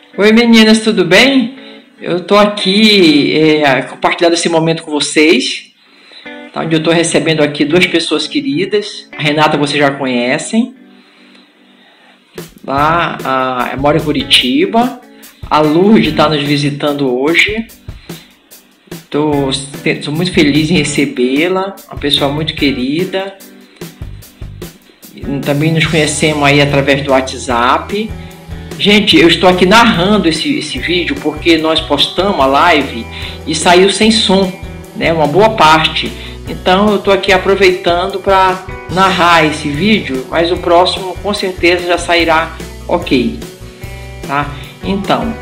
Oi meninas, tudo bem? Eu tô aqui compartilhando esse momento com vocês, tá? Onde eu tô recebendo aqui duas pessoas queridas. A Renata vocês já conhecem, tá? Mora em Curitiba. A Lourdes está nos visitando hoje. Sou muito feliz em recebê-la, uma pessoa muito querida. Também nos conhecemos aí através do WhatsApp. Gente, eu estou aqui narrando esse vídeo porque nós postamos a live e saiu sem som, né? Uma boa parte. Então eu estou aqui aproveitando para narrar esse vídeo, mas o próximo com certeza já sairá ok, tá? Então,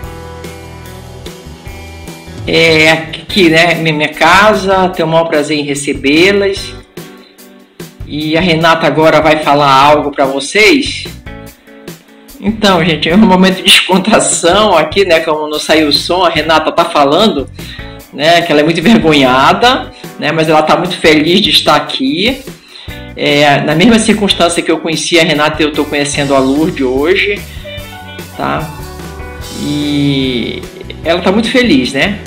aqui, né? Minha casa, tenho o maior prazer em recebê-las. E a Renata agora vai falar algo para vocês. Então, gente, é um momento de descontração aqui, né? Como não saiu o som, a Renata tá falando, né? Que ela é muito envergonhada, né? Mas ela tá muito feliz de estar aqui. Na mesma circunstância que eu conheci a Renata, eu tô conhecendo a Lourdes hoje, tá? E ela tá muito feliz, né?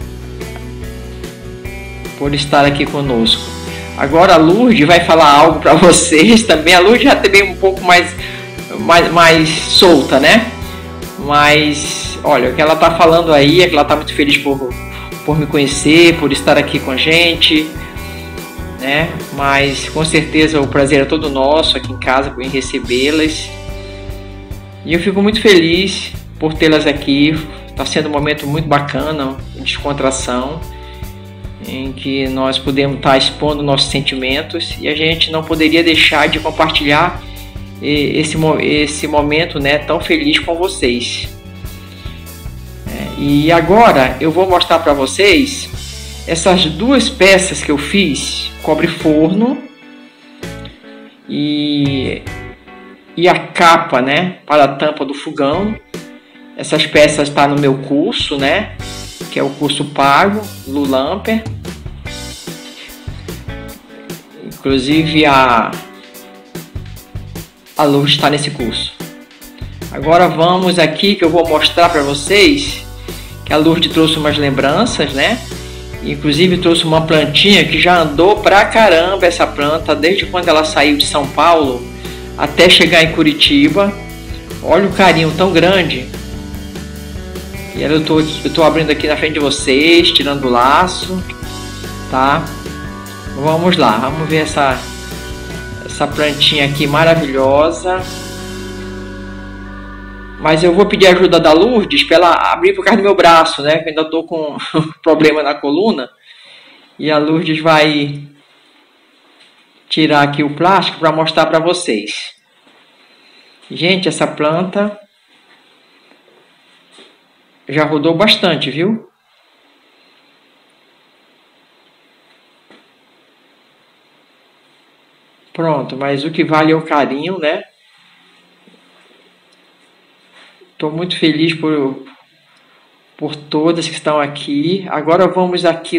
Por estar aqui conosco. Agora a Lourdes vai falar algo para vocês também. A Lourdes já também um pouco mais solta, né? Mas olha, o que ela tá falando aí é que ela tá muito feliz por me conhecer, por estar aqui com a gente, né? Mas com certeza o prazer é todo nosso aqui em casa em recebê-las. E eu fico muito feliz por tê-las aqui. Está sendo um momento muito bacana, de descontração, em que nós podemos estar expondo nossos sentimentos e a gente não poderia deixar de compartilhar esse momento, né, tão feliz com vocês. E agora eu vou mostrar para vocês essas duas peças que eu fiz, cobre forno e a capa, né, para a tampa do fogão. Essas peças estão no meu curso, né, que é o curso pago Lulamper. Inclusive a Lourdes está nesse curso. Agora vamos aqui que eu vou mostrar para vocês que a Lourdes trouxe umas lembranças, né? Inclusive trouxe uma plantinha que já andou pra caramba essa planta desde quando ela saiu de São Paulo até chegar em Curitiba. Olha o carinho tão grande. E eu tô abrindo aqui na frente de vocês, tirando o laço, tá? Vamos lá, vamos ver essa plantinha aqui maravilhosa. Mas eu vou pedir a ajuda da Lourdes para ela abrir por causa do meu braço, né? Que eu ainda tô com problema na coluna. E a Lourdes vai tirar aqui o plástico para mostrar para vocês. Gente, essa planta já rodou bastante, viu? Pronto, mas o que vale é o carinho, né? Estou muito feliz por todas que estão aqui. Agora vamos aqui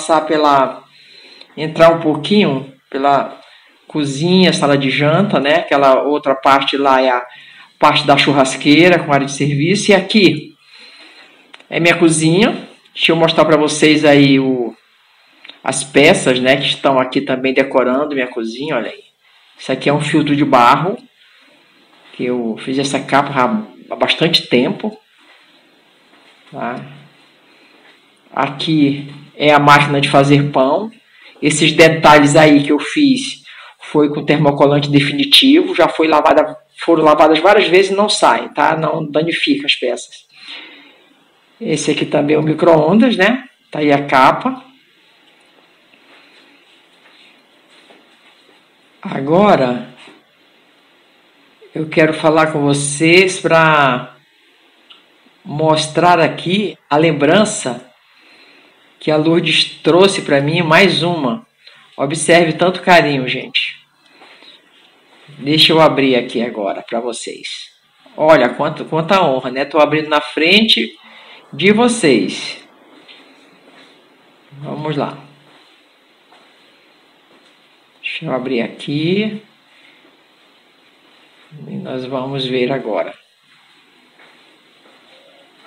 entrar um pouquinho pela cozinha, sala de janta, né? Aquela outra parte lá é a parte da churrasqueira com área de serviço. E aqui é minha cozinha. Deixa eu mostrar para vocês aí as peças, né, que estão aqui também decorando minha cozinha, olha aí. Isso aqui é um filtro de barro, que eu fiz essa capa há bastante tempo. Tá? Aqui é a máquina de fazer pão. Esses detalhes aí que eu fiz foi com termocolante definitivo, já foram lavadas várias vezes e não saem, tá? Não danifica as peças. Esse aqui também é o micro-ondas, né? Tá aí a capa. Agora, eu quero falar com vocês para mostrar aqui a lembrança que a Lourdes trouxe para mim, mais uma. Observe tanto carinho, gente. Deixa eu abrir aqui agora para vocês. Olha quanta honra, né? Estou abrindo na frente de vocês. Vamos lá. Deixa eu abrir aqui. E nós vamos ver agora.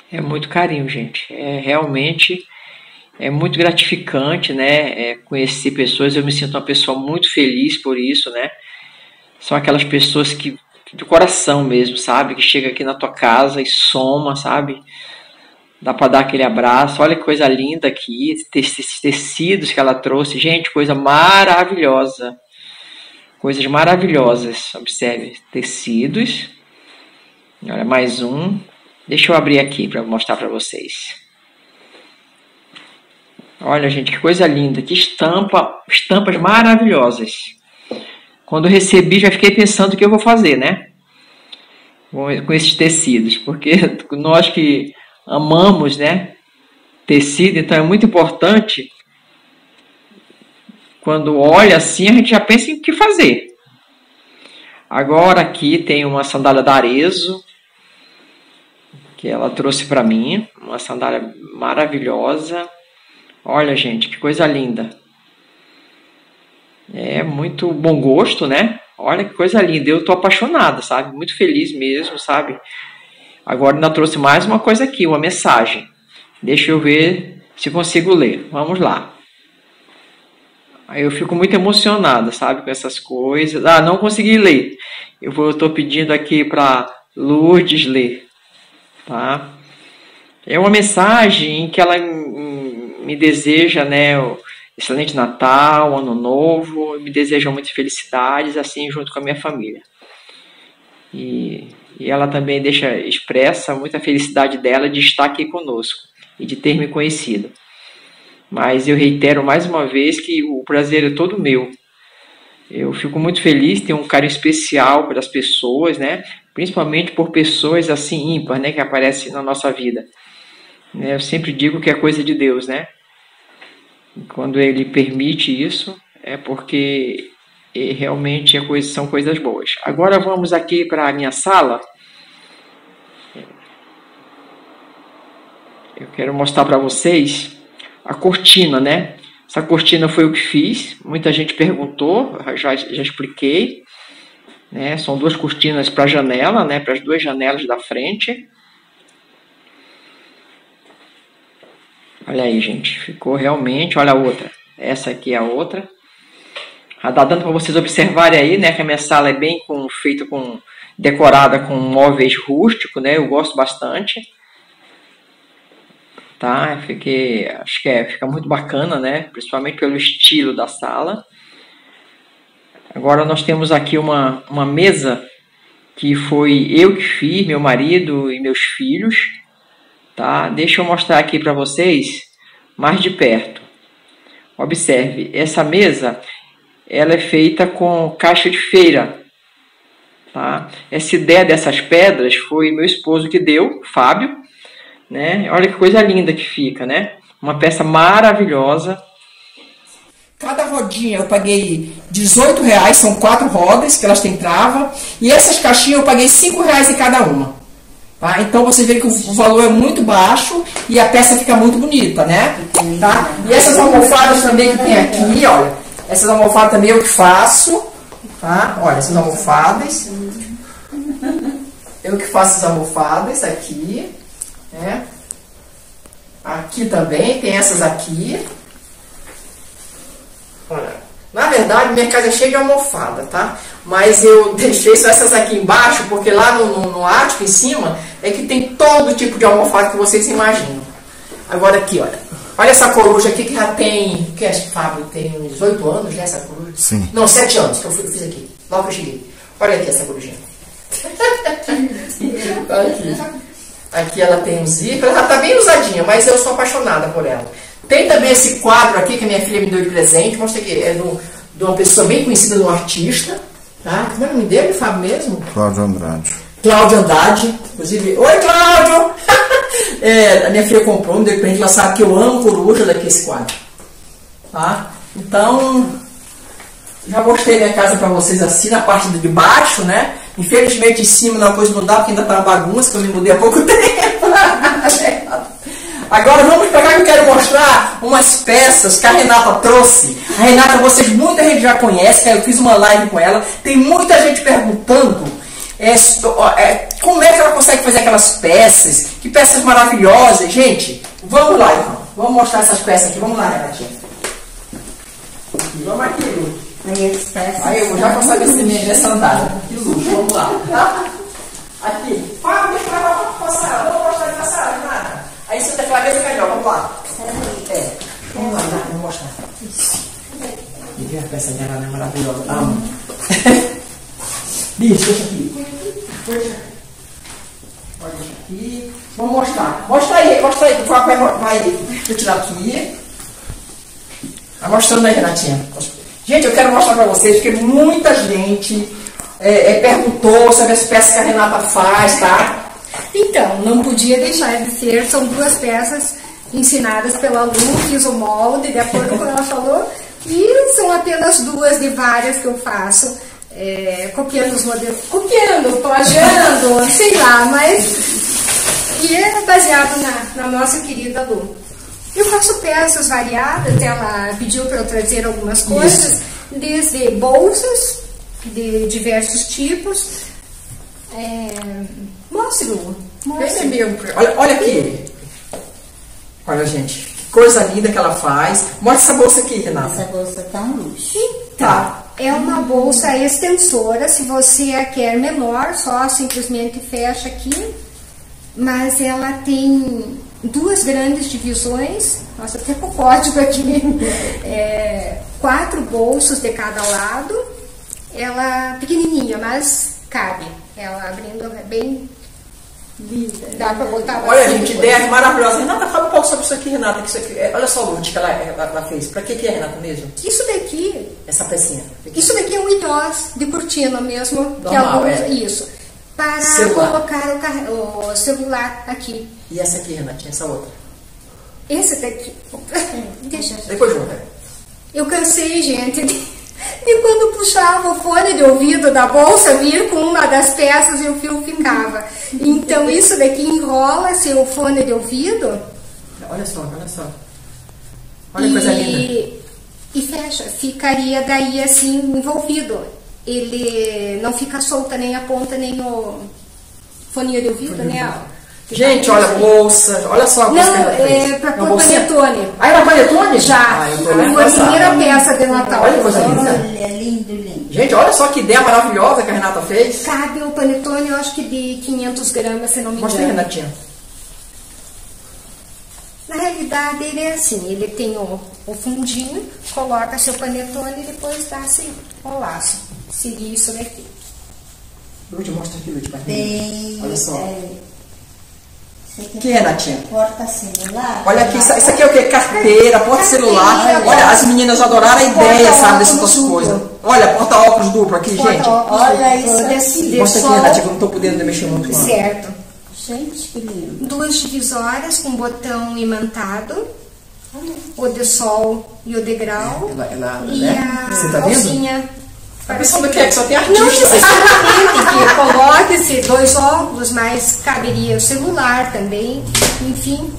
É muito carinho, gente. É realmente muito gratificante, né? Conhecer pessoas. Eu me sinto uma pessoa muito feliz por isso, né? São aquelas pessoas que do coração mesmo, sabe? Que chega aqui na tua casa e soma, sabe? Dá para dar aquele abraço. Olha que coisa linda aqui, esses tecidos que ela trouxe, gente, coisa maravilhosa. Coisas maravilhosas. Observe, tecidos. Olha, mais um. Deixa eu abrir aqui para mostrar para vocês. Olha, gente, que coisa linda. Que estampas maravilhosas. Quando eu recebi, já fiquei pensando o que eu vou fazer, né? Com esses tecidos. Porque nós que amamos, né? Tecido, então é muito importante. Quando olha assim, a gente já pensa em o que fazer. Agora aqui tem uma sandália da Arezzo, que ela trouxe para mim. Uma sandália maravilhosa. Olha, gente, que coisa linda. É muito bom gosto, né? Olha que coisa linda. Eu tô apaixonada, sabe? Muito feliz mesmo, sabe? Agora ainda trouxe mais uma coisa aqui, uma mensagem. Deixa eu ver se consigo ler. Vamos lá. Aí eu fico muito emocionada, sabe? Com essas coisas. Ah, não consegui ler. Eu tô pedindo aqui para Lourdes ler. Tá? É uma mensagem em que ela me deseja, né? Excelente Natal, Ano Novo, me desejam muitas felicidades, assim, junto com a minha família. E ela também expressa muita felicidade dela de estar aqui conosco e de ter me conhecido. Mas eu reitero mais uma vez que o prazer é todo meu. Eu fico muito feliz, tenho um carinho especial pelas pessoas, né? Principalmente por pessoas assim ímpares, né? Que aparecem na nossa vida. Eu sempre digo que é coisa de Deus, né? Quando ele permite isso, é porque realmente são coisas boas. Agora vamos aqui para a minha sala. Eu quero mostrar para vocês a cortina, né? Essa cortina foi eu que fiz. Muita gente perguntou, já expliquei. Né? São duas cortinas para a janela, né? Para as duas janelas da frente. Olha aí, gente, ficou realmente, olha a outra, essa aqui é a outra. Já dá dando para vocês observarem aí, né, que a minha sala é bem decorada com móveis rústicos, né, eu gosto bastante. Tá, acho que fica muito bacana, né, principalmente pelo estilo da sala. Agora nós temos aqui uma mesa que foi eu que fiz, meu marido e meus filhos. Tá? Deixa eu mostrar aqui para vocês mais de perto. Observe, essa mesa ela é feita com caixa de feira. Tá? Essa ideia dessas pedras foi meu esposo que deu, Fábio. Né? Olha que coisa linda que fica, né? Uma peça maravilhosa. Cada rodinha eu paguei R$18, são 4 rodas que elas têm trava. E essas caixinhas eu paguei R$5 em cada uma. Tá? Então você vê que o valor é muito baixo e a peça fica muito bonita, né? Tá? E essas almofadas também que tem aqui, olha. Essas almofadas também eu que faço. Tá? Olha, essas almofadas. Eu que faço as almofadas aqui. Né? Aqui também, tem essas aqui. Olha. Na verdade, minha casa é cheia de almofada, tá? Mas eu deixei só essas aqui embaixo, porque lá no ático, em cima, é que tem todo tipo de almofada que vocês imaginam. Agora aqui, olha. Olha essa coruja aqui que já tem... que acho que Fábio tem uns 18 anos, né, essa coruja? Sim. Não, 7 anos que eu fiz aqui. Logo que eu cheguei. Olha aqui essa corujinha. Aqui ela tem um zíper. Ela tá bem usadinha, mas eu sou apaixonada por ela. Tem também esse quadro aqui que a minha filha me deu de presente. Mostra aqui. É de uma pessoa bem conhecida, de um artista. Tá? Como é o nome dele, Fábio mesmo? Cláudio Andrade. Cláudio Andrade. Inclusive, oi Cláudio! A minha filha comprou, me deu de presente. Ela sabe que eu amo coruja daqui esse quadro. Tá? Então, já mostrei minha casa pra vocês assim, na parte de baixo, né? Infelizmente em cima não coisa não dá, porque ainda tá uma bagunça, que eu me mudei há pouco tempo. Agora vamos pegar que eu quero mostrar umas peças que a Renata trouxe. A Renata, muita gente já conhece, que eu fiz uma live com ela. Tem muita gente perguntando Como é que ela consegue fazer aquelas peças? Que peças maravilhosas, gente. Vamos lá, então. Vamos mostrar essas peças aqui. Vamos lá, Renatinha. Vamos aqui, Lu. Aí eu já consegui essa andada. Que luxo, vamos lá. Tá? Aqui. Fala, deixa eu passar. Vamos mostrar de passar, nada. Aí você tem que fazer melhor, vamos lá. Vamos lá, vamos mostrar. E vê a peça dela, né? Maravilhosa. Amo. Deixa aqui. Pode deixar aqui. Vamos mostrar. Mostra aí. Vai. Deixa eu tirar aqui. Vai mostrando aí, Renatinha. Gente, eu quero mostrar pra vocês, porque muita gente perguntou sobre as peças que a Renata faz, tá? Então, não podia deixar de ser. São 2 peças ensinadas pela Lu, fiz o molde, de acordo com o que ela falou. E são apenas 2 de várias que eu faço. Copiando os modelos, plagiando, sei lá, mas e é baseado na nossa querida Lu. Eu faço peças variadas, ela pediu para eu trazer algumas coisas, desde bolsas de diversos tipos. Mostre, Lu. Olha aqui. Olha, gente, que coisa linda que ela faz. Mostra essa bolsa aqui, Renata. Essa bolsa tá um luxo. Tá. É uma bolsa extensora, se você a quer menor, só simplesmente fecha aqui. Mas ela tem 2 grandes divisões, nossa, até com o código aqui, 4 bolsos de cada lado. Ela pequenininha, mas cabe. Ela abrindo é bem linda. Dá pra botar. Olha, gente, ideia maravilhosa. Renata, fala um pouco sobre isso aqui, Renata. Que isso aqui, olha só o look que ela fez. Pra que é, Renata, mesmo? Isso daqui. Essa pecinha. Isso daqui é um iós de cortina mesmo. Normal, Isso. Para colocar o celular aqui. E essa aqui, Renatinha, essa outra? Esse daqui. Deixa. Depois junto. Eu cansei, gente, de quando puxava o fone de ouvido da bolsa, vir com uma das peças e o fio ficava. Então isso daqui enrola-se o fone de ouvido. Olha só. Olha que coisa linda. E fecha. Ficaria daí assim envolvido. Ele não fica solta nem a ponta, nem o foninho de ouvido, né? Gente, olha a bolsa. Olha só a bolsa. Não, é pra pôr panetone. Ah, é pra panetone? Já. Uma primeira peça de Natal. Olha que coisa linda. É lindo. Gente, olha só que ideia maravilhosa que a Renata fez. Cabe o panetone, eu acho que de 500 gramas, se não me engano. Mostra aí, Renatinha. Na realidade, ele é assim, ele tem o fundinho, coloca seu panetone e depois dá-se o laço. Seria isso daqui. Lúcia, mostra aqui, Lúcia, pra Tem. olha só. Que que é, Renatinha? Porta-celular. Olha aqui, isso aqui é o quê? Carteira, porta-celular. Olha, as meninas adoraram a ideia, sabe, dessas duas coisas. Olha, porta-óculos duplo aqui, gente. Olha isso aqui. Mostra aqui, Renatinha, que eu não estou podendo mexer muito com ela. Certo. Gente, que lindo. 2 divisórias com botão imantado. O de sol e o de grau. E né? a Você tá vendo? bolsinha. Tá pensando que é que só tem artista. Não necessariamente que coloque-se 2 óculos, mas caberia o celular também. Enfim,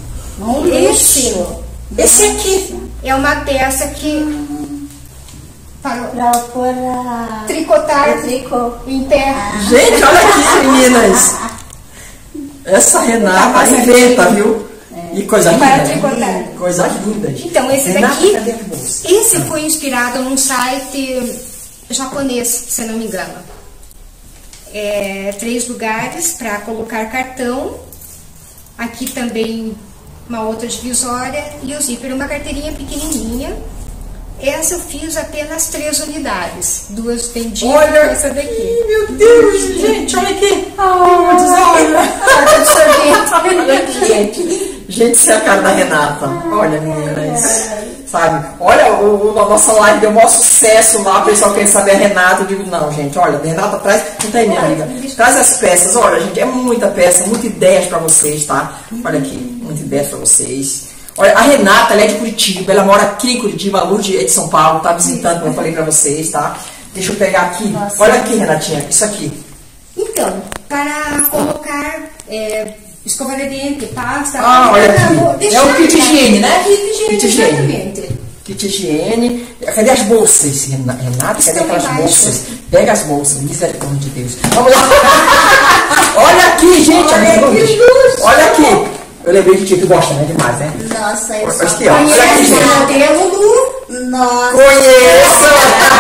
Esse aqui é uma peça que para Pra pôr a... tricotar tricô. em pé. Gente, olha aqui, meninas. Essa Renata inventa, viu? E coisa Para linda. tricotar. Coisa linda. gente. Então, esse Renata, daqui, cadê a bolsa? esse foi inspirado num site japonês, se não me engano. 3 lugares para colocar cartão. Aqui também uma outra divisória e o zíper, uma carteirinha pequenininha. Essa eu fiz apenas 3 unidades. 2 vendidas, Olha essa daqui. Meu Deus, gente, olha aqui. Olha aqui, gente. Gente, isso é a cara da Renata. Olha, meninas. Sabe? Olha, a nossa live deu o maior sucesso lá. O pessoal quer saber a Renata. Eu digo, não, gente, olha, Renata traz. Não tem, minha amiga. Traz as peças. Olha, gente, é muita peça, muitas ideias pra vocês, tá? Olha aqui, muitas ideias pra vocês. Olha, a Renata, ela é de Curitiba, ela mora aqui em Curitiba, a Lourdes é de São Paulo, tá visitando, como eu falei pra vocês, tá? Deixa eu pegar aqui. Nossa. Olha aqui, Renatinha, isso aqui. Então, para colocar escova de dente, pasta... Ah, olha aqui. É o kit higiene, né? Kit higiene, Kit higiene. exatamente. Kit higiene. Cadê as bolsas, Renata? Cadê aquelas bolsas? Pega as bolsas, misericórdia de Deus. Vamos lá. Olha aqui, gente. Olha aqui. Eu lembrei de ti, tu gosta, né? Demais, né? Nossa, eu sou... Aqui, ó. Olha aqui, gente. Modelo do... Nossa. Conheço!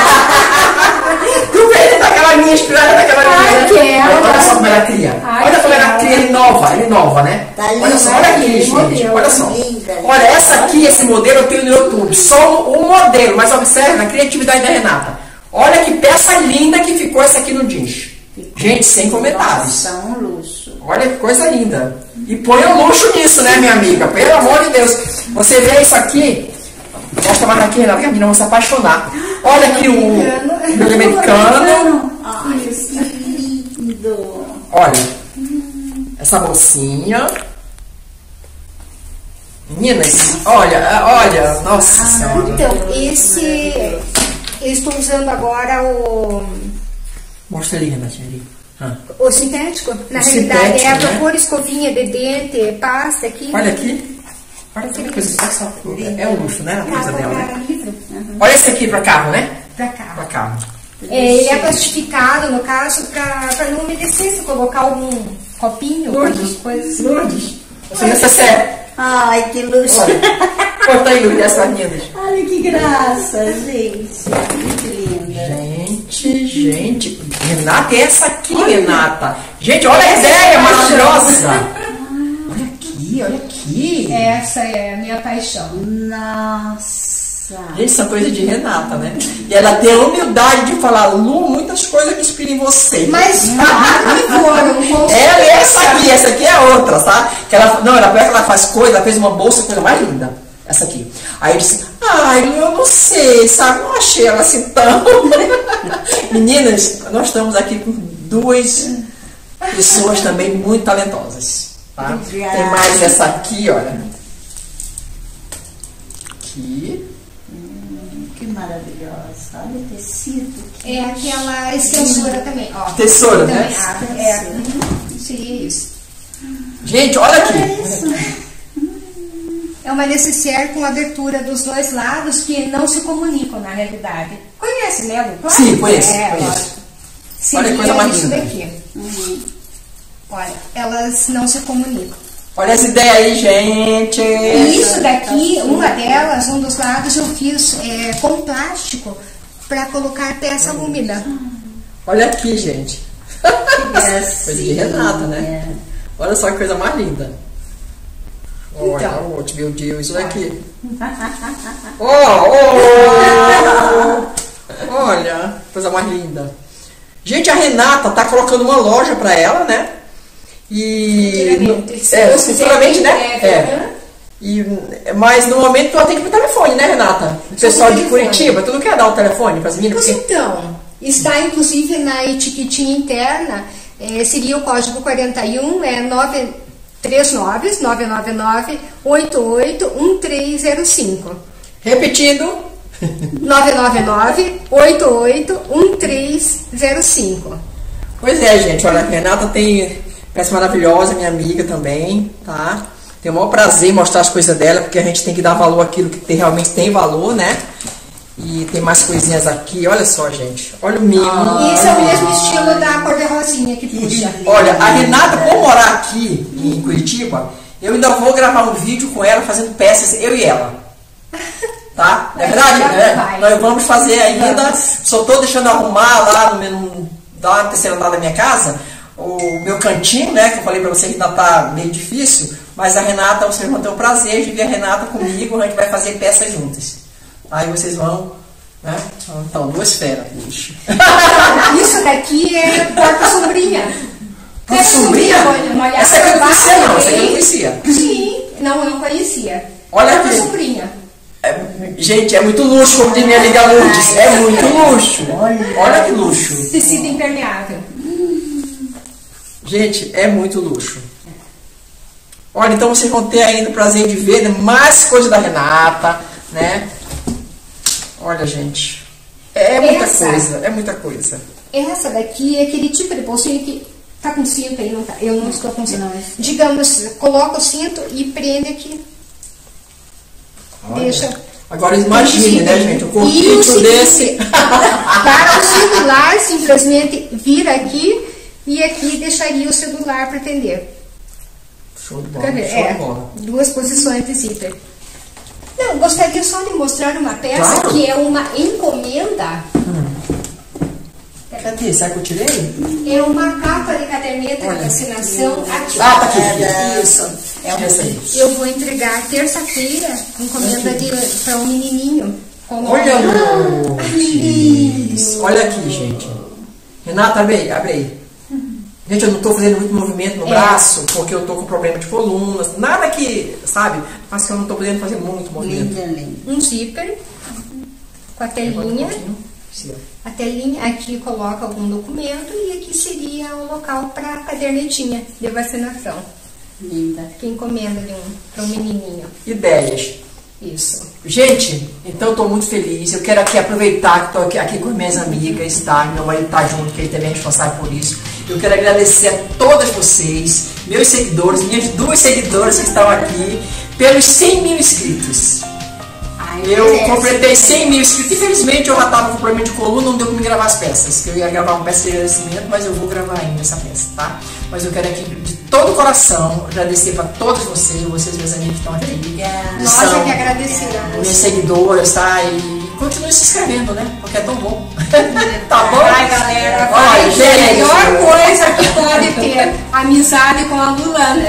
Tu vê daquela minha inspirada daquela minha. Quero. Olha só como ela cria. Olha como ela cria, ele inova, né? Tá lindo, Olha só, olha aqui, né? gente. Modelo, Olha só. linda. Olha, essa aqui, esse modelo eu tenho no YouTube. Só o modelo, mas observe a criatividade da Renata. Olha que peça linda que ficou essa aqui no jeans. Gente, sem comentários. Nossa, um luxo. Olha que coisa linda. E põe o luxo nisso, né, minha amiga? Pelo amor de Deus. Você vê isso aqui. Mostra mais aqui, Renata, que a menina vai se apaixonar. Olha aqui o meu americano. Ai, que lindo. Olha, essa bolsinha. Meninas, olha, nossa senhora. Então, esse... Eu estou usando agora o... Mostra ali, Renata, ali. O sintético. Na O realidade, sintético, é pra né? pôr escovinha de dente, pasta aqui. Olha aqui. Olha que coisa. É um luxo, né? A coisa dela, né? Livro. Olha esse aqui pra carro, né? Pra cá. Pra carro. Ele é plastificado, no caso, para não umedecer, se colocar algum copinho, algumas coisas. Lourdes. Você não necessita. Ai, que luxo. Corta aí, Lourdes, essas meninas. Olha que graça, gente. Muito linda. Gente. Renata, é essa aqui, Renata. Gente, olha a ideia maravilhosa. Olha aqui. Essa é a minha paixão. Nossa. Gente, isso é coisa de Renata, né? E ela tem a humildade de falar, Lu, muitas coisas que inspiram em você. Mas foram com Ela é essa aqui é a outra, tá? Que ela, não, ela, ela faz coisa, ela fez uma bolsa, coisa mais linda. Essa aqui. Aí eu disse, ai, Lu, eu não sei, sabe? Não achei ela assim tão. Meninas, nós estamos aqui com duas pessoas também muito talentosas. Tá? Tem mais essa aqui, olha. Aqui. Que maravilhosa. Olha o tecido. É aquela extensora também, ó. Tesoura, Também né? abre, seria isso. Gente, olha aqui. É uma necessaire com abertura dos dois lados que não se comunicam na realidade. Conhece, né, Lu? Claro. Sim, conheço. Lógico. Olha que coisa mais isso linda. daqui. Olha, elas não se comunicam. Olha essa ideia aí, gente. E isso daqui, uma delas, um dos lados, eu fiz com plástico para colocar peça úmida. Olha aqui, gente. Coisa de Renata, né? Olha só que coisa mais linda. Olha, Então. meu Deus, isso daqui. Olha, coisa mais linda. Gente, a Renata tá colocando uma loja pra ela, né? E futuramente, né? Mas no momento ela tem que ir pro telefone, né, Renata? O pessoal de Curitiba, tu não quer dar o telefone pras meninas? Pois então, está inclusive na etiquetinha interna, seria o código 41, 939-999-881305. Repetindo. 999-881305. Pois é, gente, olha, a Renata tem peça maravilhosa, minha amiga também, tá? Tenho o maior prazer em mostrar as coisas dela, porque a gente tem que dar valor àquilo que realmente tem valor, né? E tem mais coisinhas aqui, olha só, gente. Olha o mimo. E esse é o mesmo estilo da cor de rosinha que puxa. Olha, a Renata, por morar aqui em Curitiba, eu ainda vou gravar um vídeo com ela fazendo peças, eu e ela. Tá? É verdade? Nós vamos fazer ainda. Só tô deixando arrumar lá na terceira andar da minha casa o meu cantinho, né? Que eu falei pra você que ainda tá meio difícil. Mas a Renata, vocês vão ter o prazer de ver a Renata comigo. A gente vai fazer peças juntas. Aí vocês vão, né? Então, duas feras, bicho. Isso daqui é porta-sombrinha. Porta-sombrinha? Essa aqui eu não conhecia, não. Essa aqui eu não conhecia. Sim, não, eu não conhecia. Olha aqui. Porta-sombrinha. Gente, é muito luxo, como diz minha amiga Lourdes. É muito luxo. Olha que luxo. Tecido impermeável. Gente, é muito luxo. Olha, então vocês vão ter ainda o prazer de ver mais coisas da Renata, né? Olha, gente. É muita coisa, é muita coisa. Essa daqui é aquele tipo de bolsinha que tá com cinto aí, não tá? Eu não estou com cinto. Digamos, coloca o cinto e prende aqui. Olha. Deixa Agora imagine, né, gente? O E o corpinho desse. seguinte, para o celular, simplesmente vir aqui e aqui deixaria o celular para atender. Show de bola, show de bola. Duas posições de zíper. Não, gostaria só de mostrar uma peça Claro. que é uma encomenda. Cadê? Será que eu tirei? É uma capa de caderneta de vacinação aqui. Ah, tá aqui. Isso. É essa aí. Eu vou entregar terça-feira, encomenda para um menininho. Olha, amor. Isso. Olha aqui, gente. Renata, abre aí. Gente, eu não tô fazendo muito movimento no braço, porque eu tô com problema de colunas. Nada que, sabe? Mas que eu não tô podendo fazer muito movimento. Linda, linda. Um zíper com a telinha. A telinha aqui coloca algum documento e aqui seria o local para a cadernetinha de vacinação. Linda. Que encomenda para um menininho. Ideias. Isso. Gente, então eu tô muito feliz. Eu quero aqui aproveitar que estou aqui com minhas amigas, tá? Meu marido tá junto, que ele também é responsável por isso. Eu quero agradecer a todas vocês, meus seguidores, minhas 2 seguidoras que estão aqui, pelos 100 mil inscritos. Eu completei 100 mil inscritos. Infelizmente eu já estava com problema de coluna, não deu para me gravar as peças. Que eu ia gravar uma peça de agradecimento, mas eu vou gravar ainda essa peça, tá? Mas eu quero aqui de todo o coração agradecer para todos vocês, meus amigos que estão aqui. Nós é que agradecemos. Minhas seguidoras, tá? E continue se inscrevendo, né? Porque é tão bom. Tá bom? Vai, galera. Olha, Vai, a gente. melhor coisa que pode ter, amizade com a Lulanda.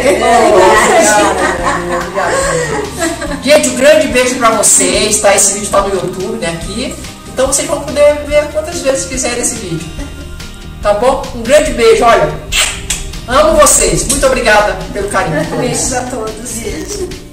Gente, um grande beijo pra vocês, tá? Esse vídeo tá no YouTube, né? Aqui. Então vocês vão poder ver quantas vezes quiserem esse vídeo. Tá bom? Um grande beijo, olha. Amo vocês. Muito obrigada pelo carinho. Beijos a todos.